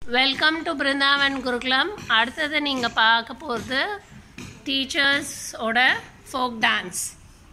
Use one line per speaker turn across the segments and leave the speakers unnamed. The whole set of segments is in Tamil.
வெல்கம் டு பிருந்தாவன் குருகுலம். அடுத்தது நீங்கள் பார்க்க போகிறது டீச்சர்ஸோட ஃபோக் டான்ஸ்.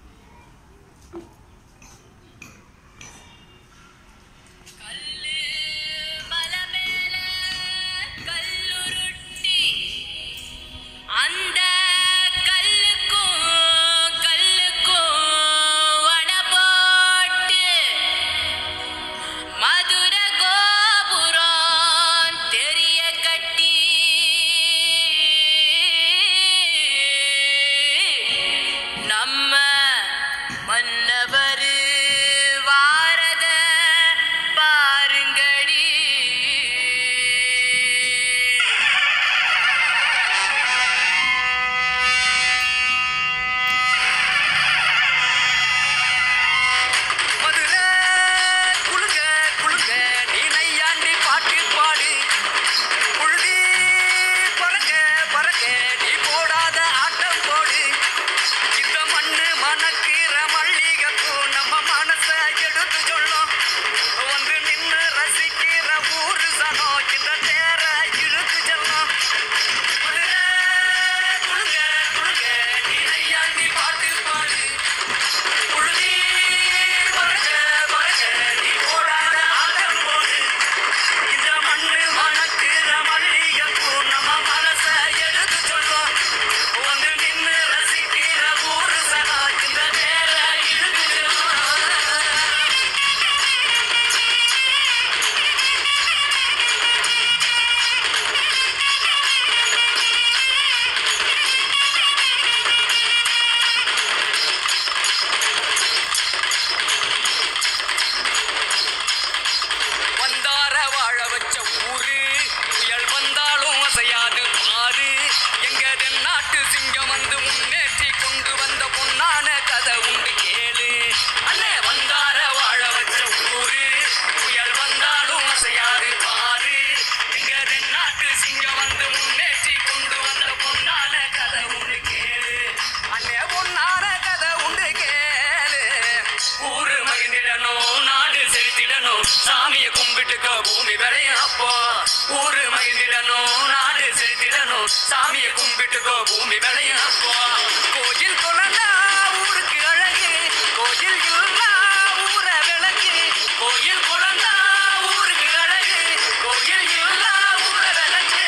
சாமிய கும்பிட்டுக்கோ பூமி விளையப்போ ஊரு மகிழ்ந்திடணும் நாடு செலுத்திடணும் சாமிய கும்பிட்டுக்கோ பூமி விளையப்போ கோயில் கொலந்தா ஊருக்கு அழகு கோயில் இல்லா ஊர விளக்கு கோயில் கொலந்தா ஊருக்கு அழகு கோயில் இல்லா ஊர விளக்கு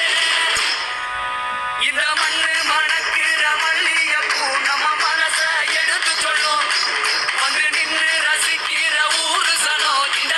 இந்த மண்ணு மணக்குற மல்லிகைப்பூ நம்ம மனச எடுத்து சொல்லும் வந்து நின்று ரசிக்கிற ஊரு சனம் இந்த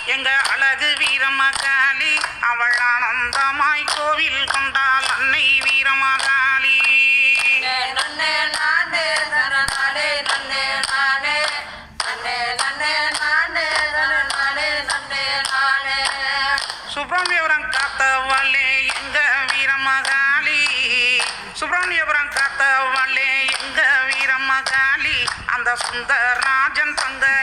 எங்க அழகு வீரமகாளி அவள் ஆனந்தமாய் கோவில் கொண்டாள் அன்னை வீரமகாளி.
நன்னே நானே நானே நன்னே நானே நன்னே நன்னே நானே நானே நன்னே நானே.
சுப்பிரமணியபுரம் காத்தவளே எங்க வீரமகாளி, சுப்பிரமணியபுரம் காத்தவளே எங்க வீரமகாளி, அந்த சுந்தரராஜன் தந்த